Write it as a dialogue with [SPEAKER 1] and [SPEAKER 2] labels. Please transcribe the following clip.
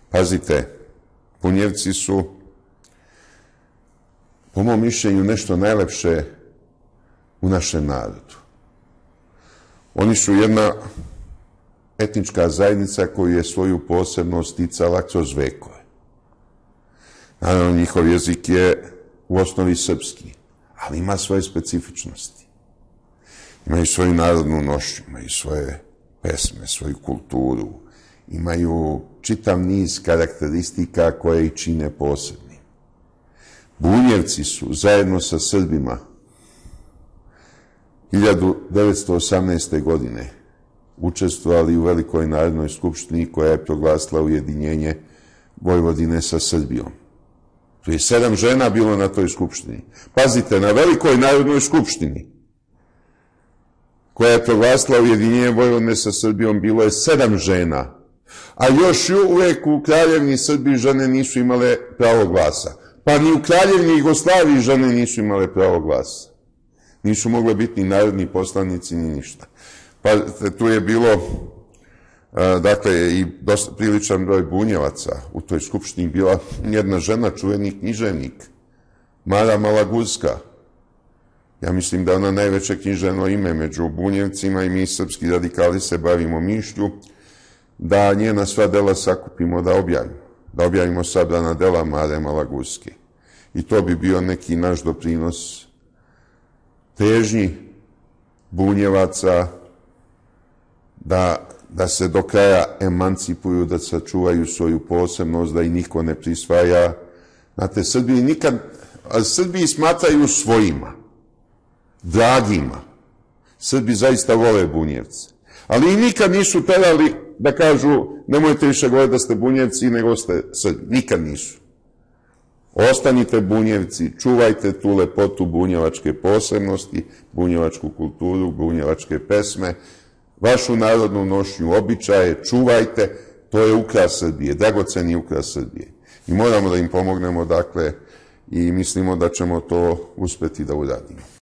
[SPEAKER 1] Pazite, Bunjevci su, po mom mišljenju, nešto najlepše u našem narodu. Oni su jedna etnička zajednica koju je svoju posebnost sticala kroz vekove. Naravno, njihov jezik je u osnovi srpski, ali ima svoje specifičnosti. Imaju svoju narodnu nošnju, imaju svoje pesme, svoju kulturu, imaju čitav niz karakteristika koje ih čine posebnim. Bunjevci su zajedno sa Srbima 1918. godine učestvovali u Velikoj narodnoj skupštini koja je proglasila ujedinjenje Vojvodine sa Srbijom. Tu je 7 žena bilo na toj skupštini. Pazite, na Velikoj narodnoj skupštini koja je proglasila ujedinjenje Vojvodine sa Srbijom bilo je 7 žena, a još uvek u Kraljevini Srbiji žene nisu imale pravo glasa. Pa ni u Kraljevini Jugoslaviji žene nisu imale pravo glasa. Nisu mogle biti ni narodni poslanici, ni ništa. Pa tu je bilo, dakle, i priličan broj bunjevaca. U toj skupštini bila jedna žena, čuveni književnik, Mara Malagurska. Ja mislim da ona najveće književno ime među Bunjevcima i mi srpski radikali se bavimo mišlju da njena sva dela sakupimo da objavimo. Da objavimo sabrana dela Mare Malagurske. I to bi bio neki naš doprinos težnji Bunjevaca da se do kraja emancipuju, da sačuvaju svoju posebnost, da ih niko ne prisvaja. Znate, Srbiji smatraju svojima, dragima. Srbi zaista vole Bunjevce. Ali i nikad nisu terali da kažu nemojte više govoriti da ste Bunjevci nego ste Srbi. Nikad nisu. Ostanite Bunjevci, čuvajte tu lepotu bunjevačke posebnosti, bunjevačku kulturu, bunjevačke pesme, vašu narodnu nošnju, običaje, čuvajte, to je ukras Srbije, dragoceni ukras Srbije. I moramo da im pomognemo, dakle, i mislimo da ćemo to uspeti da uradimo.